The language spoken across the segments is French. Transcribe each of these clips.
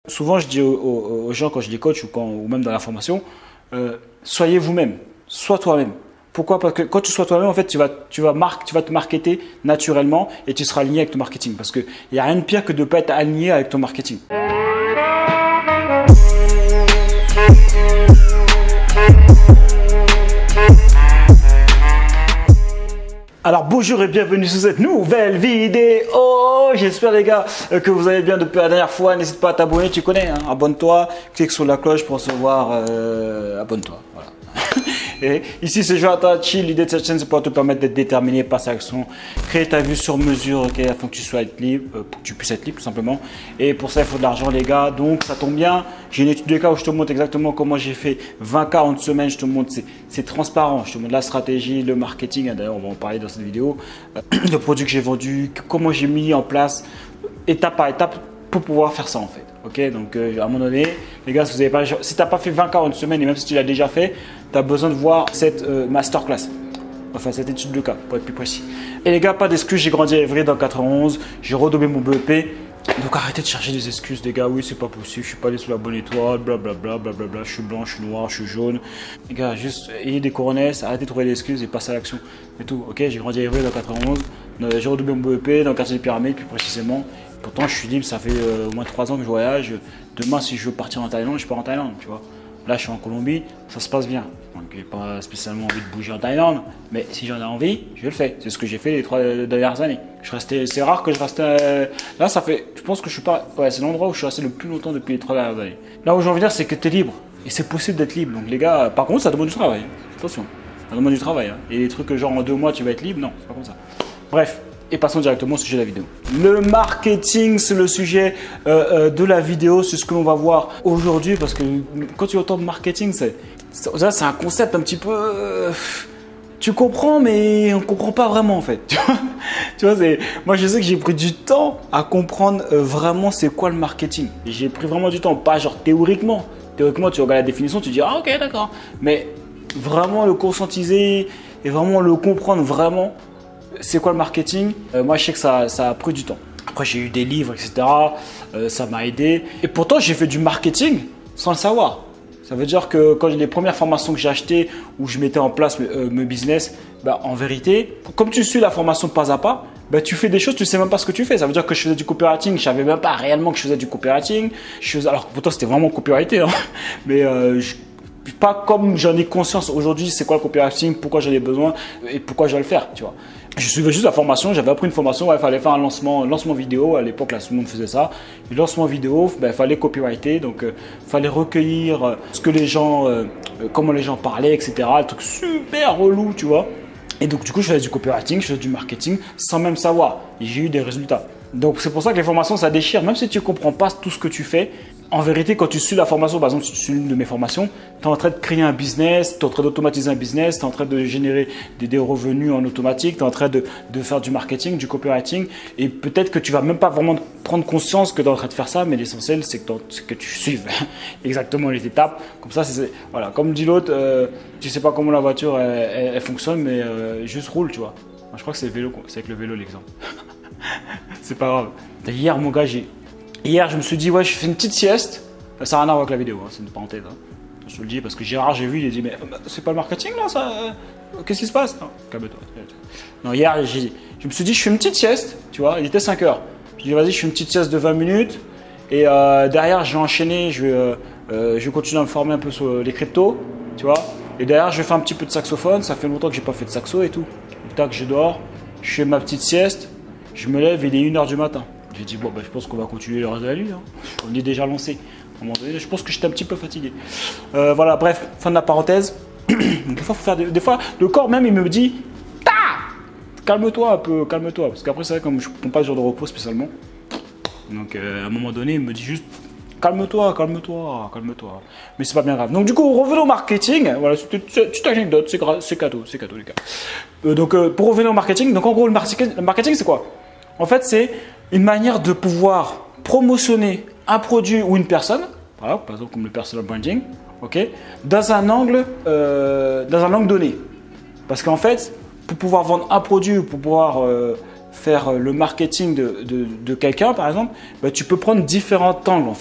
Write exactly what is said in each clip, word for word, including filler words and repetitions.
Souvent, je dis aux, aux, aux gens quand je les coach ou, quand, ou même dans la formation, euh, soyez vous-même, sois toi-même. Pourquoi? Parce que quand tu sois toi-même, en fait, tu vas, tu, vas mar- tu vas te marketer naturellement et tu seras aligné avec ton marketing. Parce qu'il n'y a rien de pire que de ne pas être aligné avec ton marketing. Alors bonjour et bienvenue sur cette nouvelle vidéo. J'espère les gars que vous allez bien depuis la dernière fois. N'hésite pas à t'abonner, tu connais, hein, abonne-toi, clique sur la cloche pour recevoir, euh, abonne-toi, voilà. Et ici c'est Jonathan Chill. L'idée de cette chaîne c'est pour te permettre d'être déterminé, passer à l'action, créer ta vue sur mesure, ok, afin que tu sois être libre, euh, pour que tu puisses être libre tout simplement. Et pour ça il faut de l'argent les gars, donc ça tombe bien. J'ai une étude de cas où je te montre exactement comment j'ai fait vingt K en une semaine. Je te montre, c'est transparent, je te montre la stratégie, le marketing, d'ailleurs on va en parler dans cette vidéo, euh, le produit que j'ai vendu, comment j'ai mis en place étape par étape pour pouvoir faire ça en fait. Ok, donc euh, à un moment donné, les gars, si vous avez pas, si tu n'as pas fait vingt K en une semaine et même si tu l'as déjà fait, tu as besoin de voir cette euh, masterclass, enfin cette étude de cas pour être plus précis. Et les gars, pas d'excuses, j'ai grandi à Évry dans le quatre-vingt-onze, j'ai redoublé mon B E P. Donc arrêtez de chercher des excuses, les gars. Oui, c'est pas possible, je suis pas allé sous la bonne étoile, blablabla, blablabla, je suis blanc, je suis noir, je suis jaune. Les gars, juste ayez des coronesses, arrêtez de trouver des excuses et passez à l'action. C'est tout, ok. J'ai grandi à Évry dans le quatre-vingt-onze, j'ai redoublé mon B E P dans le quartier des Pyramides, plus précisément. Pourtant, je suis libre, ça fait euh, au moins trois ans que je voyage. Demain, si je veux partir en Thaïlande, je pars en Thaïlande, tu vois. Là, je suis en Colombie, ça se passe bien. Donc, j'ai pas spécialement envie de bouger en Thaïlande, mais si j'en ai envie, je le fais. C'est ce que j'ai fait les trois dernières années. Je restais, c'est rare que je reste. Euh, là, ça fait, je pense que je suis pas. Ouais, c'est l'endroit où je suis resté le plus longtemps depuis les trois dernières années. Là où j'ai envie de dire, c'est que tu es libre et c'est possible d'être libre. Donc, les gars, par contre, ça demande du travail. Attention, ça demande du travail. Hein. Et les trucs que genre en deux mois tu vas être libre, non, c'est pas comme ça. Bref. Et passons directement au sujet de la vidéo. Le marketing, c'est le sujet euh, euh, de la vidéo. C'est ce que l'on va voir aujourd'hui. Parce que quand tu entends marketing, c'est c'est un concept un petit peu… Euh, tu comprends, mais on ne comprend pas vraiment en fait. Tu vois, tu vois c'est, moi, je sais que j'ai pris du temps à comprendre euh, vraiment c'est quoi le marketing. J'ai pris vraiment du temps, pas genre théoriquement. Théoriquement, tu regardes la définition, tu dis « Ah ok, d'accord ». Mais vraiment le conscientiser et vraiment le comprendre vraiment. C'est quoi le marketing? euh, Moi, je sais que ça, ça a pris du temps. Après, j'ai eu des livres, et cetera. Euh, ça m'a aidé. Et pourtant, j'ai fait du marketing sans le savoir. Ça veut dire que quand les premières formations que j'ai achetées, où je mettais en place mes, euh, mes business, bah, en vérité, comme tu suis la formation pas à pas, bah, tu fais des choses, tu ne sais même pas ce que tu fais. Ça veut dire que je faisais du copywriting. Je ne savais même pas réellement que je faisais du copywriting. Je faisais, alors pourtant, c'était vraiment copywrité. Hein. Mais euh, je, pas comme j'en ai conscience aujourd'hui, c'est quoi le copywriting, pourquoi j'en ai besoin et pourquoi je vais le faire, tu vois. Je suivais juste la formation, j'avais appris une formation, il ouais, fallait faire un lancement, lancement vidéo, à l'époque là tout le monde faisait ça. Le lancement vidéo, il ben, fallait copywriter, donc il euh, fallait recueillir euh, ce que les gens, euh, comment les gens parlaient, et cetera. Un truc super relou, tu vois. Et donc du coup je faisais du copywriting, je faisais du marketing sans même savoir. Et j'ai eu des résultats. Donc c'est pour ça que les formations ça déchire, même si tu ne comprends pas tout ce que tu fais. En vérité, quand tu suis la formation, par exemple, si tu suis l'une de mes formations, tu es en train de créer un business, tu es en train d'automatiser un business, tu es en train de générer des, des revenus en automatique, tu es en train de, de faire du marketing, du copywriting. Et peut-être que tu vas même pas vraiment prendre conscience que tu es en train de faire ça, mais l'essentiel, c'est que, que tu suives exactement les étapes. Comme ça, c'est, voilà, comme dit l'autre, euh, tu sais pas comment la voiture elle, elle, elle fonctionne, mais euh, juste roule, tu vois. Moi, je crois que c'est le vélo, c'est avec le vélo l'exemple. C'est pas grave. Hier, mon gars, j'ai. Hier, je me suis dit, ouais, je fais une petite sieste. Ça n'a rien à voir avec la vidéo, hein, c'est une parenthèse. Hein. Je te le dis parce que Gérard, j'ai vu, il a dit, mais c'est pas le marketing là, ça euh, qu'est-ce qui se passe? Non, calme-toi. Non, hier, je me suis dit, je fais une petite sieste, tu vois, il était cinq heures. Je dis, vas-y, je fais une petite sieste de vingt minutes. Et euh, derrière, je vais enchaîner, je vais, euh, euh, je vais continuer à me former un peu sur les cryptos, tu vois. Et derrière, je vais faire un petit peu de saxophone. Ça fait longtemps que j'ai pas fait de saxo et tout. Tac, je dors, je fais ma petite sieste, je me lève, il est une heure du matin. J'ai dit, bon, bah, je pense qu'on va continuer le reste de la nuit. Hein. On est déjà lancé. À un moment donné, je pense que j'étais un petit peu fatigué. Euh, voilà, bref, fin de la parenthèse. Donc, des fois, faut faire des, des fois, le corps même, il me dit, ta calme-toi un peu, calme-toi. Parce qu'après, c'est vrai, comme je ne prends pas ce genre de repos spécialement. Donc, euh, à un moment donné, il me dit juste, calme-toi, calme-toi, calme-toi. Mais c'est pas bien grave. Donc, du coup, revenons au marketing. Voilà, c'est une petite anecdote, c'est cadeau, c'est cadeau, les gars. Euh, donc, euh, pour revenir au marketing, donc en gros, le marketing, le marketing c'est quoi? En fait, c'est une manière de pouvoir promotionner un produit ou une personne, voilà, par exemple comme le personal branding, okay, dans un angle, euh, dans un angle donné. Parce qu'en fait, pour pouvoir vendre un produit ou pour pouvoir euh, faire le marketing de, de, de quelqu'un, par exemple, bah, tu peux prendre différents angles en fait.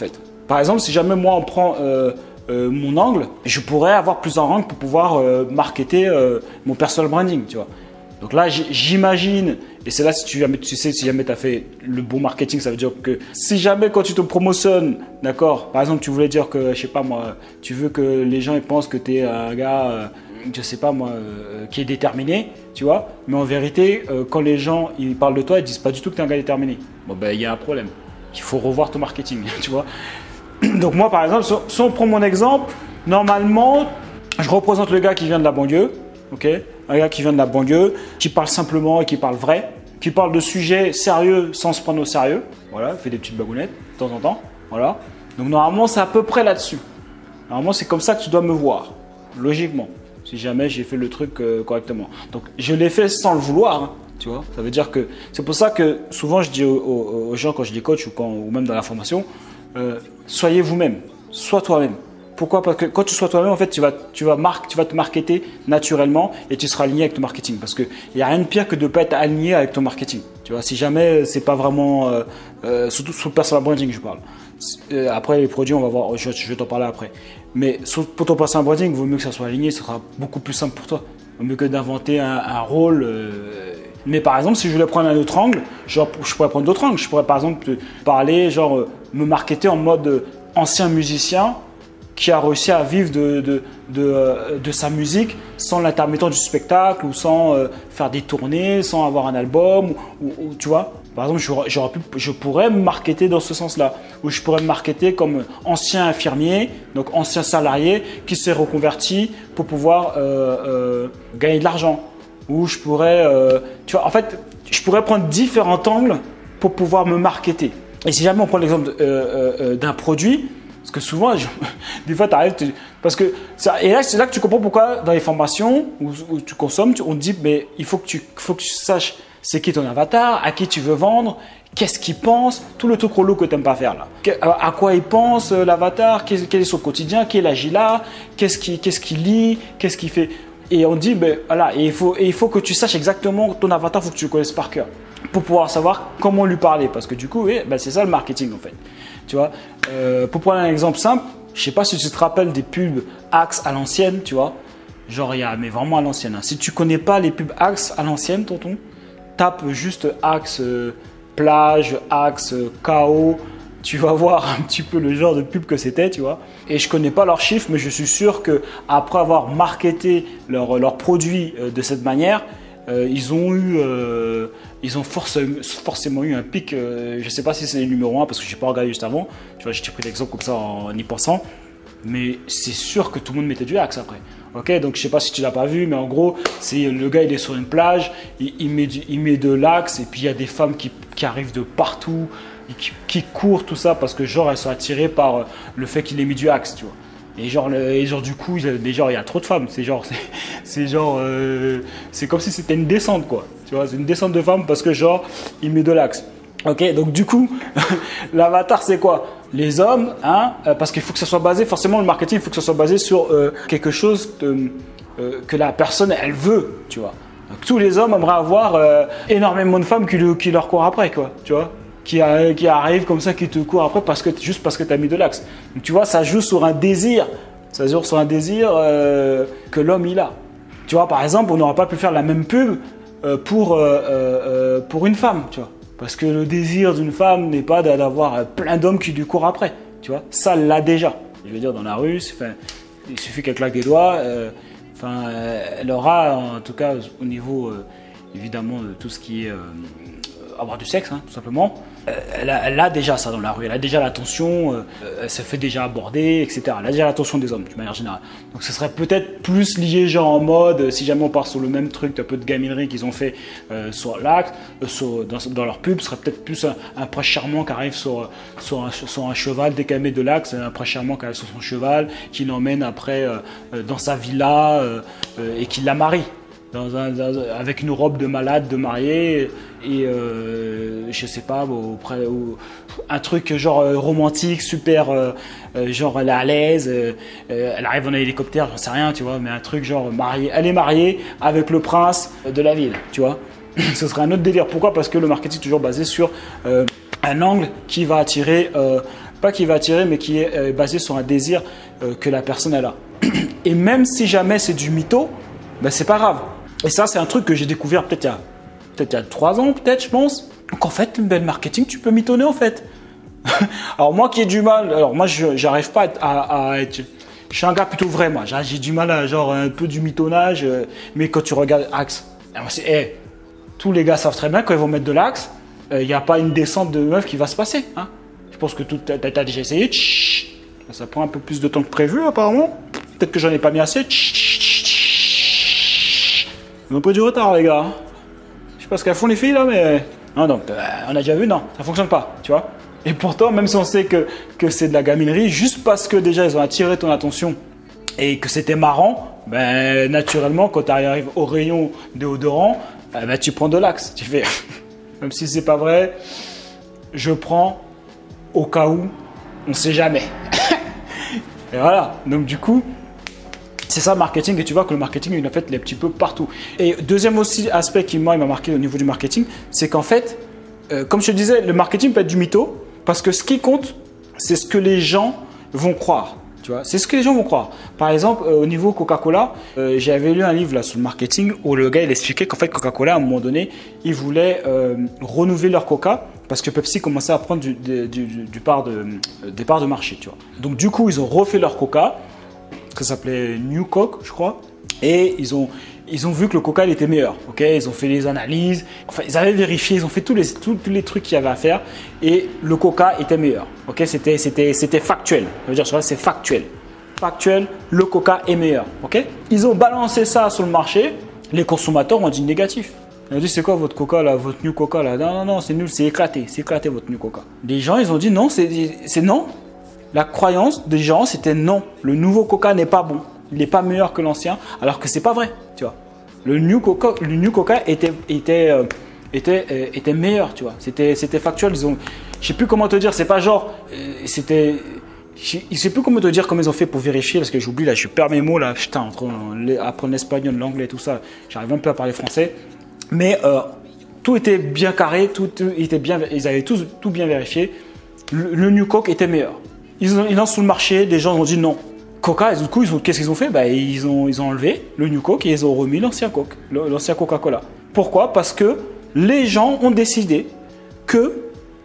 Par exemple, si jamais moi on prend euh, euh, mon angle, je pourrais avoir plusieurs angles pour pouvoir euh, marketer euh, mon personal branding, tu vois. Donc là, j'imagine, et c'est là si tu, jamais, tu sais si jamais tu as fait le bon marketing, ça veut dire que si jamais quand tu te promotionnes, d'accord, par exemple tu voulais dire que, je sais pas moi, tu veux que les gens ils pensent que tu es un gars, euh, je sais pas moi, euh, qui est déterminé, tu vois, mais en vérité, euh, quand les gens ils parlent de toi, ils disent pas du tout que tu es un gars déterminé. Bon ben il y a un problème, il faut revoir ton marketing, tu vois. Donc moi par exemple, si on prend mon exemple, normalement, je représente le gars qui vient de la banlieue, ok, un gars qui vient de la banlieue, qui parle simplement et qui parle vrai, qui parle de sujets sérieux sans se prendre au sérieux, voilà, fait des petites bagounettes de temps en temps, voilà. Donc normalement c'est à peu près là-dessus. Normalement c'est comme ça que tu dois me voir, logiquement, si jamais j'ai fait le truc euh, correctement. Donc je l'ai fait sans le vouloir, hein, tu vois. Ça veut dire que c'est pour ça que souvent je dis aux, aux, aux gens quand je dis coach ou, quand, ou même dans la formation, euh, soyez vous-même, sois toi-même. Pourquoi? Parce que quand tu sois toi-même, en fait, tu vas, tu, vas marque, tu vas te marketer naturellement et tu seras aligné avec ton marketing. Parce qu'il n'y a rien de pire que de ne pas être aligné avec ton marketing. Tu vois, si jamais c'est pas vraiment, euh, euh, surtout sur le personal branding, je parle. Euh, après, les produits, on va voir, je, je vais t'en parler après. Mais sur, pour ton personal branding, il vaut mieux que ça soit aligné, ce sera beaucoup plus simple pour toi. Il vaut mieux que d'inventer un, un rôle. Euh, mais par exemple, si je voulais prendre un autre angle, genre, je pourrais prendre d'autres angles. Je pourrais par exemple parler, genre, euh, me marketer en mode euh, ancien musicien qui a réussi à vivre de, de, de, de sa musique sans l'intermédiaire du spectacle ou sans euh, faire des tournées, sans avoir un album, ou, ou, tu vois. Par exemple, j'aurais, j'aurais pu, je pourrais me marketer dans ce sens-là, ou je pourrais me marketer comme ancien infirmier, donc ancien salarié qui s'est reconverti pour pouvoir euh, euh, gagner de l'argent. Ou je pourrais, euh, tu vois, en fait, je pourrais prendre différents angles pour pouvoir me marketer. Et si jamais on prend l'exemple euh, euh, d'un produit, parce que souvent, je, des fois, tu arrives, parce que ça, et là, c'est là que tu comprends pourquoi dans les formations où, où tu consommes, tu, on te dit, mais il faut que tu, faut que tu saches c'est qui ton avatar, à qui tu veux vendre, qu'est-ce qu'il pense, tout le truc relou que tu n'aimes pas faire là. À quoi il pense l'avatar, quel, quel est son quotidien, quel âge il a, qu'est-ce qu'il qu'est-ce qu'il lit, qu'est-ce qu'il fait. Et on dit, ben, voilà, et il, faut, et il faut que tu saches exactement ton avatar, il faut que tu le connaisses par cœur pour pouvoir savoir comment lui parler. Parce que du coup, oui, ben, c'est ça le marketing en fait. Tu vois, euh, pour prendre un exemple simple, je ne sais pas si tu te rappelles des pubs Axe à l'ancienne, tu vois. Genre, il y a, mais vraiment à l'ancienne. Hein. Si tu ne connais pas les pubs Axe à l'ancienne, tonton, tape juste Axe euh, plage, Axe euh, K O. Tu vas voir un petit peu le genre de pub que c'était, tu vois. Et je connais pas leurs chiffres, mais je suis sûr que après avoir marketé leurs leur produits euh, de cette manière, euh, ils ont eu, euh, ils ont force, forcément eu un pic. Euh, je sais pas si c'est le numéro un parce que j'ai pas regardé juste avant. Tu vois, j'ai pris l'exemple comme ça en, en y pensant. Mais c'est sûr que tout le monde mettait du Axe après. Ok, donc je sais pas si tu l'as pas vu, mais en gros, c'est le gars il est sur une plage, il, il met du, il met de l'Axe et puis il y a des femmes qui, qui arrivent de partout. Qui, qui courent tout ça parce que genre elles sont attirées par le fait qu'il ait mis du Axe, tu vois. Et genre, le, et genre du coup, il, genre il y a trop de femmes. C'est genre, c'est, c'est genre, euh, c'est comme si c'était une descente quoi. Tu vois, c'est une descente de femmes parce que genre il met de l'Axe. Ok, donc du coup, l'avatar c'est quoi? Les hommes, hein, parce qu'il faut que ça soit basé, forcément le marketing, il faut que ça soit basé sur euh, quelque chose de, euh, que la personne elle veut, tu vois. Donc, tous les hommes aimeraient avoir euh, énormément de femmes qui, qui leur courent après, quoi, tu vois. Qui, a, qui arrive comme ça, qui te court après parce que, juste parce que tu as mis de l'Axe. Donc tu vois, ça joue sur un désir, ça joue sur un désir euh, que l'homme il a. Tu vois, par exemple, on n'aurait pas pu faire la même pub euh, pour, euh, euh, pour une femme, tu vois. Parce que le désir d'une femme n'est pas d'avoir plein d'hommes qui lui courent après, tu vois. Ça l'a déjà. Je veux dire, dans la rue, il suffit qu'elle claque des doigts. Euh, enfin, elle aura, en tout cas, au niveau, euh, évidemment, de tout ce qui est... Euh, avoir du sexe, hein, tout simplement. Euh, elle, a, elle a déjà ça dans la rue, elle a déjà l'attention, euh, elle se fait déjà aborder, et cetera. Elle a déjà l'attention des hommes, de manière générale. Donc ce serait peut-être plus lié, genre en mode, si jamais on part sur le même truc, un peu de gaminerie qu'ils ont fait euh, sur l'Axe, euh, sur, dans, dans leur pub, ce serait peut-être plus un, un prince charmant qui arrive sur, sur, un, sur un cheval, dès qu'elle met de l'Axe, un prince charmant qui arrive sur son cheval, qui l'emmène après euh, dans sa villa euh, euh, et qui la marie. Dans un, dans, avec une robe de malade, de mariée, et euh, je sais pas, auprès, ou, un truc genre euh, romantique, super, euh, euh, genre elle est à l'aise, euh, euh, elle arrive en hélicoptère, j'en sais rien, tu vois, mais un truc genre mariée, elle est mariée avec le prince de la ville, tu vois. Ce serait un autre délire. Pourquoi? Parce que le marketing est toujours basé sur euh, un angle qui va attirer euh, Pas qui va attirer, mais qui est euh, basé sur un désir euh, que la personne elle a. Et même si jamais c'est du mytho, ben, c'est pas grave. Et ça, c'est un truc que j'ai découvert peut-être il y a peut-être il y a trois ans, peut-être, je pense. Donc en fait, le marketing, tu peux mitonner en fait. Alors moi qui ai du mal, alors moi je j'arrive pas à, à être, je suis un gars plutôt vrai moi, j'ai du mal à genre un peu du mitonnage, euh, mais quand tu regardes Axe, hey, tous les gars savent très bien quand ils vont mettre de l'Axe, il euh, n'y a pas une descente de meuf qui va se passer. Hein. Je pense que tu as déjà essayé, Tch, ça prend un peu plus de temps que prévu apparemment, peut-être que j'en ai pas mis assez. Ils ont pris du retard les gars, je sais pas ce qu'elles font les filles là, mais non, donc euh, on a déjà vu, non, ça fonctionne pas, tu vois. Et pourtant, même si on sait que, que c'est de la gaminerie, juste parce que déjà ils ont attiré ton attention et que c'était marrant, ben, naturellement, quand tu arrives au rayon déodorant, ben, tu prends de l'Axe. Tu fais, même si c'est pas vrai, je prends au cas où, on sait jamais. Et voilà, donc du coup, c'est ça le marketing. Et tu vois que le marketing, il en fait, il est un petit peu partout. Et deuxième aussi aspect qui moi, il m'a marqué au niveau du marketing, c'est qu'en fait, euh, comme je te disais, le marketing peut être du mytho. Parce que ce qui compte, c'est ce que les gens vont croire. Tu vois, c'est ce que les gens vont croire. Par exemple, euh, au niveau Coca-Cola, euh, j'avais lu un livre là sur le marketing où le gars il expliquait qu'en fait Coca-Cola à un moment donné, ils voulaient euh, renouveler leur Coca parce que Pepsi commençait à prendre du, du, du, du part de, euh, des parts de marché. Tu vois. Donc du coup, ils ont refait leur Coca, ça s'appelait New Coke, je crois, et ils ont Ils ont vu que le Coca il était meilleur, ok. Ils ont fait les analyses, enfin ils avaient vérifié, ils ont fait tous les, tous, tous les trucs qu'il y avait à faire et le Coca était meilleur, ok. C'était, c'était, c'était factuel, je veux dire, c'est factuel. Factuel, le Coca est meilleur, ok. Ils ont balancé ça sur le marché, les consommateurs ont dit négatif. Ils ont dit c'est quoi votre Coca là, votre New Coca là? Non, non, non, c'est nul, c'est éclaté, c'est éclaté votre New Coca. Les gens ils ont dit non, c'est, c'est non. La croyance des gens c'était non, le nouveau Coca n'est pas bon. Il n'est pas meilleur que l'ancien, alors que c'est pas vrai, tu vois. Le New Coca, le New Coca était, était, euh, était, euh, était meilleur, tu vois. C'était, c'était factuel. Ils ont, je sais plus comment te dire. C'est pas genre, euh, c'était, je, je sais plus comment te dire comment ils ont fait pour vérifier parce que j'oublie là, je perds mes mots là. Putain, entre apprendre l'espagnol, l'anglais, tout ça, j'arrive un peu à parler français. Mais euh, tout était bien carré, tout, tout était bien, ils avaient tous, tout bien vérifié. Le, le New Coke était meilleur. Ils ont, ils lancent sur le marché, des gens ont dit non. Coca, et du coup, ils ont, qu'est-ce qu'ils ont fait? Bah, ils, ont, ils ont enlevé le New Coke et ils ont remis l'ancien Coke, l'ancien Coca-Cola. Pourquoi? Parce que les gens ont décidé que,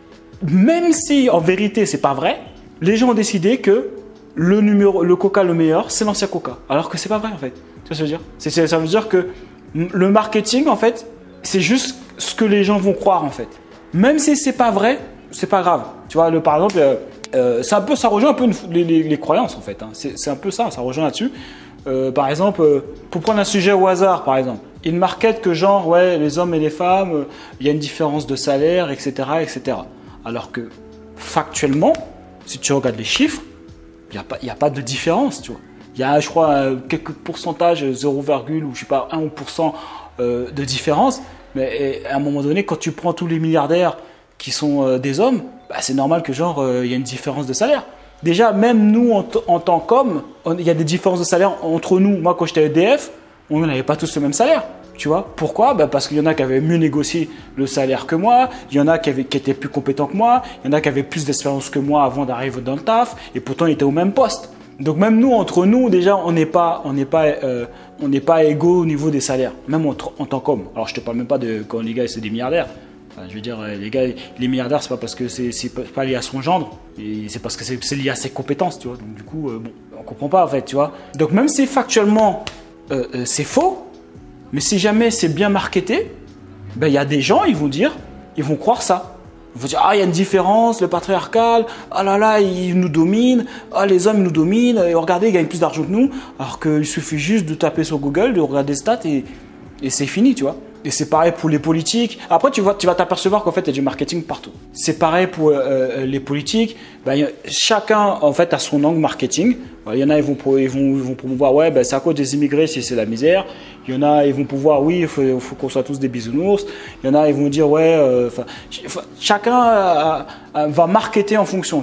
même si en vérité c'est pas vrai, les gens ont décidé que le, numéro, le Coca le meilleur, c'est l'ancien Coca. Alors que c'est pas vrai en fait. Tu vois ce que je veux dire? c'est, c'est, Ça veut dire que le marketing en fait, c'est juste ce que les gens vont croire en fait. Même si c'est pas vrai, c'est pas grave. Tu vois, le, par exemple. Euh, Euh, c'est un peu, ça rejoint un peu une, les, les, les croyances en fait. Hein. C'est, c'est un peu ça, ça rejoint là-dessus. Euh, par exemple, euh, pour prendre un sujet au hasard, par exemple, ils marketent que genre, ouais, les hommes et les femmes, il euh, y a une différence de salaire, et cetera, et cetera. Alors que factuellement, si tu regardes les chiffres, il n'y a pas, il y a pas de différence, tu vois. Il y a, je crois, euh, quelques pourcentages, zéro, ou je sais pas, un pour cent euh, de différence. Mais et, à un moment donné, quand tu prends tous les milliardaires qui sont euh, des hommes, bah, c'est normal que genre il euh, y a une différence de salaire. Déjà, même nous en, t- en tant qu'hommes, il y a des différences de salaire entre nous. Moi, quand j'étais E D F, on n'avait pas tous le même salaire. Tu vois pourquoi? Bah, parce qu'il y en a qui avaient mieux négocié le salaire que moi, il y en a qui, avaient, qui étaient plus compétents que moi, il y en a qui avaient plus d'expérience que moi avant d'arriver dans le taf, et pourtant ils étaient au même poste. Donc même nous, entre nous, déjà, on n'est pas, on n'est pas, euh, on n'est pas égaux au niveau des salaires, même en, en tant qu'homme. Alors je te parle même pas de quand les gars c'est des milliardaires. Enfin, je veux dire, les gars, les milliardaires, c'est pas parce que c'est, c'est pas lié à son gendre, et c'est parce que c'est, c'est lié à ses compétences, tu vois. Donc du coup, euh, bon, on comprend pas en fait, tu vois. Donc même si factuellement euh, euh, c'est faux, mais si jamais c'est bien marketé, ben il y a des gens, ils vont dire, ils vont croire ça. Ils vont dire, ah il y a une différence, le patriarcal, ah là là, il nous domine, ah les hommes ils nous dominent, et regardez, ils gagnent plus d'argent que nous, alors qu'il suffit juste de taper sur Google, de regarder des stats et, et c'est fini, tu vois. Et c'est pareil pour les politiques. Après, tu vas, tu vas t'apercevoir qu'en fait, il y a du marketing partout. C'est pareil pour euh, les politiques. Ben, y a, chacun, en fait, a son angle marketing. Il y en a, ils vont, ils vont, ils vont promouvoir, ouais, ben, c'est à cause des immigrés si c'est la misère. Il y en a, ils vont pouvoir, oui, il faut, faut qu'on soit tous des bisounours. Il y en a, ils vont dire, ouais, euh, ch- chacun euh, euh, va marketer en fonction, tu vois.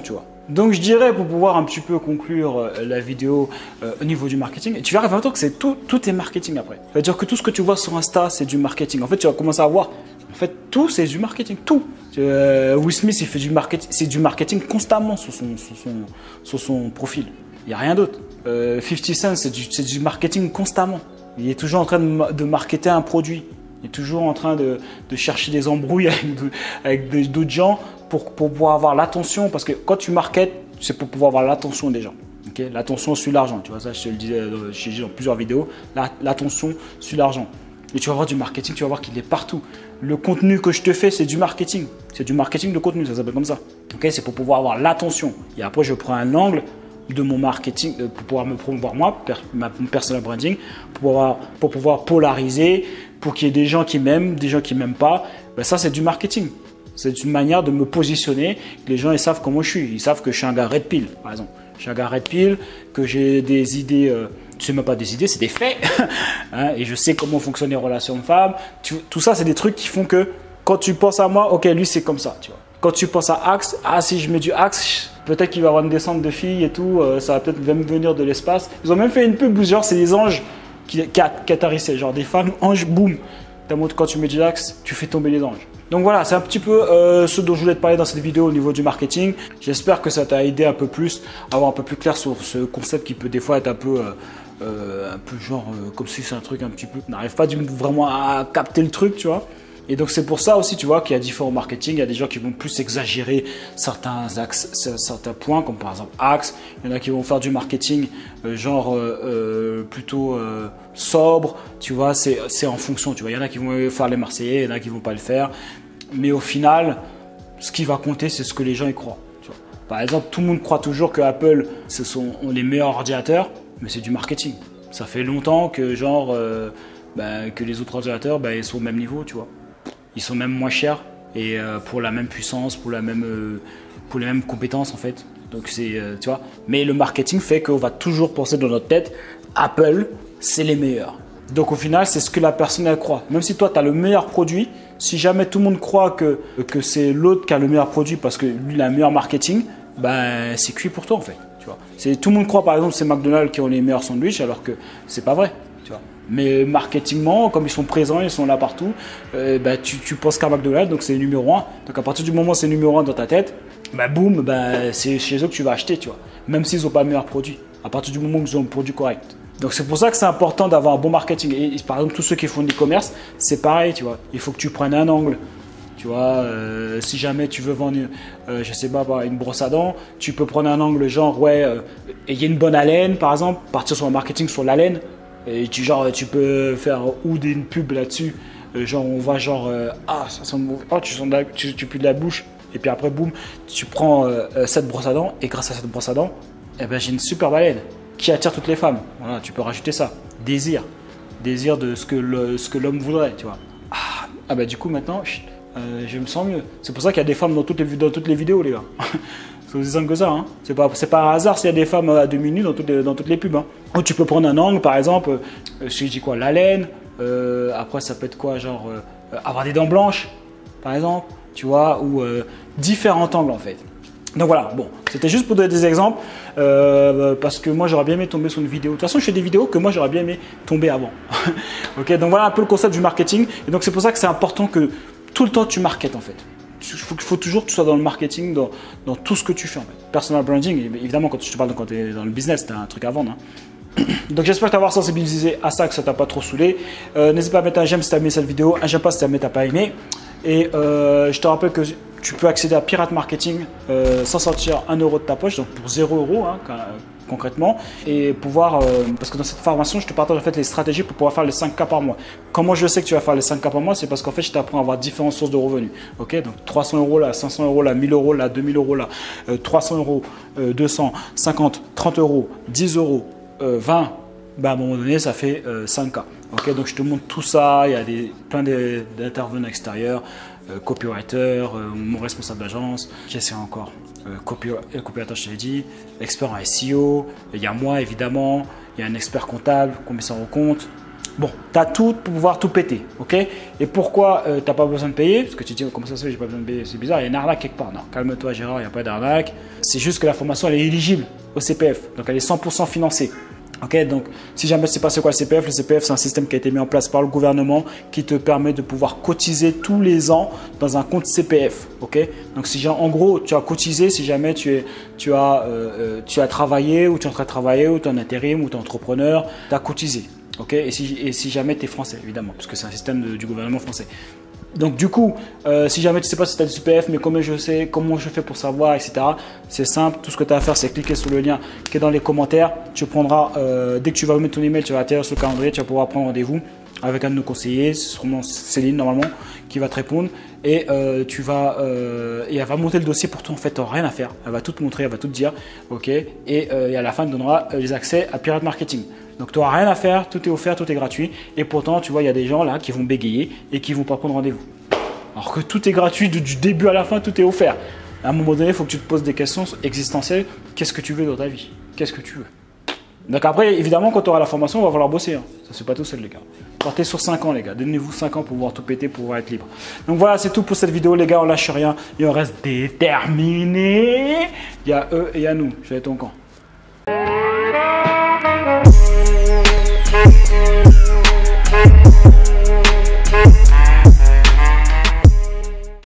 Donc je dirais, pour pouvoir un petit peu conclure euh, la vidéo euh, au niveau du marketing, et tu verras vraiment que c'est tout, tout est marketing après. C'est-à-dire que tout ce que tu vois sur Insta, c'est du marketing. En fait, tu vas commencer à voir, en fait, tout c'est du marketing, tout. Euh, Will Smith, il fait du marketing, c'est du marketing constamment sur son, sur son, sur son profil. Il n'y a rien d'autre. Euh, cinquante Cent, c'est du, du marketing constamment. Il est toujours en train de, de marketer un produit. Il est toujours en train de, de chercher des embrouilles avec, avec d'autres gens pour, pour pouvoir avoir l'attention. Parce que quand tu marketes, c'est pour pouvoir avoir l'attention des gens. Okay, l'attention suit l'argent. Tu vois, ça, je te le disais dans plusieurs vidéos. L'attention suit l'argent. Et tu vas voir du marketing, tu vas voir qu'il est partout. Le contenu que je te fais, c'est du marketing. C'est du marketing de contenu, ça s'appelle comme ça. Okay, c'est pour pouvoir avoir l'attention. Et après, je prends un angle de mon marketing pour pouvoir me promouvoir moi, ma personal branding, pour pouvoir, pour pouvoir polariser, pour qu'il y ait des gens qui m'aiment, des gens qui ne m'aiment pas. Ben ça, c'est du marketing. C'est une manière de me positionner. Les gens, ils savent comment je suis. Ils savent que je suis un gars red pill, par exemple. Je suis un gars red pill, que j'ai des idées, euh, c'est même pas des idées, c'est des faits. Hein, et je sais comment fonctionnent les relations de femmes. Tu, tout ça, c'est des trucs qui font que quand tu penses à moi, ok, lui, c'est comme ça, tu vois. Quand tu penses à Axe, ah, si je mets du Axe, peut-être qu'il va y avoir une descente de filles et tout, euh, ça va peut-être même venir de l'espace. Ils ont même fait une pub, genre, c'est des anges qui, qui, qui atterrissaient, genre des femmes anges, boum. Quand tu mets du Axe, tu fais tomber les anges. Donc voilà, c'est un petit peu euh, ce dont je voulais te parler dans cette vidéo au niveau du marketing. J'espère que ça t'a aidé un peu plus, à avoir un peu plus clair sur ce concept qui peut des fois être un peu, euh, euh, un peu genre, euh, comme si c'est un truc un petit peu, on n'arrive pas du, vraiment à capter le truc, tu vois. Et donc c'est pour ça aussi, tu vois, qu'il y a différents marketing. Il y a des gens qui vont plus exagérer certains axes, certains points, comme par exemple Axe. Il y en a qui vont faire du marketing euh, genre euh, euh, plutôt euh, sobre, tu vois. C'est en fonction, tu vois. Il y en a qui vont faire les Marseillais, il y en a qui vont pas le faire. Mais au final, ce qui va compter, c'est ce que les gens y croient. Tu vois. Par exemple, tout le monde croit toujours que Apple, ce sont les meilleurs ordinateurs, mais c'est du marketing. Ça fait longtemps que genre euh, bah, que les autres ordinateurs, bah, ils sont au même niveau, tu vois. Ils sont même moins chers et euh, pour la même puissance, pour, la même, euh, pour les mêmes compétences en fait. Donc c'est, euh, tu vois. Mais le marketing fait qu'on va toujours penser dans notre tête, Apple, c'est les meilleurs. Donc au final, c'est ce que la personne elle croit. Même si toi, tu as le meilleur produit, si jamais tout le monde croit que, que c'est l'autre qui a le meilleur produit parce que lui, il a le meilleur marketing, ben, c'est cuit pour toi en fait. Tu vois. Tout le monde croit par exemple que c'est McDonald's qui ont les meilleurs sandwichs alors que c'est pas vrai. Tu vois. Mais marketingement, comme ils sont présents, ils sont là partout, euh, bah, tu, tu penses qu'à McDonald's, donc c'est numéro un. Donc à partir du moment où c'est numéro un dans ta tête, bah, boum, bah, c'est chez eux que tu vas acheter, tu vois. Même s'ils n'ont pas le meilleur produit. À partir du moment où ils ont un produit correct. Donc c'est pour ça que c'est important d'avoir un bon marketing. Et, et par exemple, tous ceux qui font du e-commerce, c'est pareil, tu vois. Il faut que tu prennes un angle. Tu vois, euh, si jamais tu veux vendre, euh, je sais pas, une brosse à dents, tu peux prendre un angle genre, ouais, euh, ayez une bonne haleine, par exemple, partir sur un marketing sur l'haleine. Et tu, genre, tu peux faire ou une pub là-dessus, euh, genre on voit genre, euh, ah, ça sent mauvais, oh, tu, sens de la, tu, tu pues de la bouche, et puis après, boum, tu prends euh, cette brosse à dents, et grâce à cette brosse à dents, eh ben, j'ai une super haleine qui attire toutes les femmes. Voilà, tu peux rajouter ça, désir, désir de ce que l'homme voudrait, tu vois. Ah, ah bah du coup maintenant, chut, euh, je me sens mieux. C'est pour ça qu'il y a des femmes dans toutes les, dans toutes les vidéos, les gars. C'est aussi simple que ça. Hein. C'est pas, c'est pas un hasard s'il y a des femmes à deux minutes dans toutes les, dans toutes les pubs. Hein. Ou tu peux prendre un angle, par exemple, euh, je dis quoi, la laine. Euh, après, ça peut être quoi, genre euh, avoir des dents blanches, par exemple, tu vois, ou euh, différents angles en fait. Donc voilà, bon, c'était juste pour donner des exemples, euh, parce que moi j'aurais bien aimé tomber sur une vidéo. De toute façon, je fais des vidéos que moi j'aurais bien aimé tomber avant. Ok, donc voilà un peu le concept du marketing. Et donc c'est pour ça que c'est important que tout le temps tu marketes en fait. Il faut, faut toujours que tu sois dans le marketing, dans, dans tout ce que tu fais en fait. Personal branding, évidemment, quand je te parle quand tu es dans le business, tu as un truc à vendre. Hein. Donc j'espère t'avoir sensibilisé à ça, que ça t'a pas trop saoulé. Euh, N'hésite pas à mettre un j'aime si tu as aimé cette vidéo, un j'aime pas si tu n'as pas aimé. Et euh, je te rappelle que tu peux accéder à Pirate Marketing euh, sans sortir un euro de ta poche, donc pour zéro euro hein, quand, concrètement, et pouvoir, euh, parce que dans cette formation, je te partage en fait les stratégies pour pouvoir faire les cinq K par mois. Comment je sais que tu vas faire les cinq K par mois? C'est parce qu'en fait, je t'apprends à avoir différentes sources de revenus. Ok, donc trois cents euros là, cinq cents euros là, mille euros là, deux mille euros là, euh, trois cents euros, euh, deux cents, cinquante, trente euros, dix euros, euh, vingt, bah, à un moment donné, ça fait euh, cinq K. Ok, donc je te montre tout ça. Il y a des, plein d'intervenants extérieurs, euh, copywriter, euh, mon responsable d'agence, qu'est-ce qu'il y a encore, euh, copy, copywriter, je te l'ai dit, expert en S E O. Il y a moi évidemment. Il y a un expert comptable, combien ça rend compte. Bon, tu as tout pour pouvoir tout péter, ok? Et pourquoi euh, tu n'as pas besoin de payer? Parce que tu te dis, oh, comment ça se fait, j'ai pas besoin de payer? C'est bizarre, il y a une arnaque quelque part. Non, calme-toi Gérard, il n'y a pas d'arnaque. C'est juste que la formation, elle est éligible au C P F. Donc, elle est cent pour cent financée. Ok, donc si jamais tu ne sais pas c'est quoi le C P F, le C P F c'est un système qui a été mis en place par le gouvernement qui te permet de pouvoir cotiser tous les ans dans un compte C P F. Ok, donc si en gros tu as cotisé si jamais tu, es, tu, as, euh, tu as travaillé ou tu es en train de travailler ou tu es en intérim ou tu es entrepreneur, tu as cotisé. Ok, et si, et si jamais tu es français évidemment parce que c'est un système de, du gouvernement français. Donc du coup, euh, si jamais tu ne sais pas si tu as du C P F, mais comment je sais, comment je fais pour savoir, et cetera. C'est simple, tout ce que tu as à faire, c'est cliquer sur le lien qui est dans les commentaires. Tu prendras, euh, dès que tu vas mettre ton email, tu vas atterrir sur le calendrier, tu vas pouvoir prendre rendez-vous avec un de nos conseillers, c'est sûrement Céline normalement, qui va te répondre. Et euh, tu vas, euh, et elle va monter le dossier pour toi. En fait, tu n'auras rien à faire. Elle va tout te montrer, elle va tout te dire, ok. Et, euh, et à la fin, elle te donnera les accès à Pirate Marketing. Donc, tu n'auras rien à faire, tout est offert, tout est gratuit. Et pourtant, tu vois, il y a des gens là qui vont bégayer et qui ne vont pas prendre rendez-vous. Alors que tout est gratuit, du, du début à la fin, tout est offert. À un moment donné, il faut que tu te poses des questions existentielles. Qu'est-ce que tu veux dans ta vie? Qu'est-ce que tu veux? Donc après, évidemment, quand tu auras la formation, on va falloir bosser. Hein. Ça ne se fait pas tout seul, les gars. Partez sur cinq ans, les gars. Donnez-vous cinq ans pour pouvoir tout péter, pour pouvoir être libre. Donc voilà, c'est tout pour cette vidéo, les gars. On lâche rien et on reste déterminé. Il y a eux et il y a nous. Je vais être ton camp.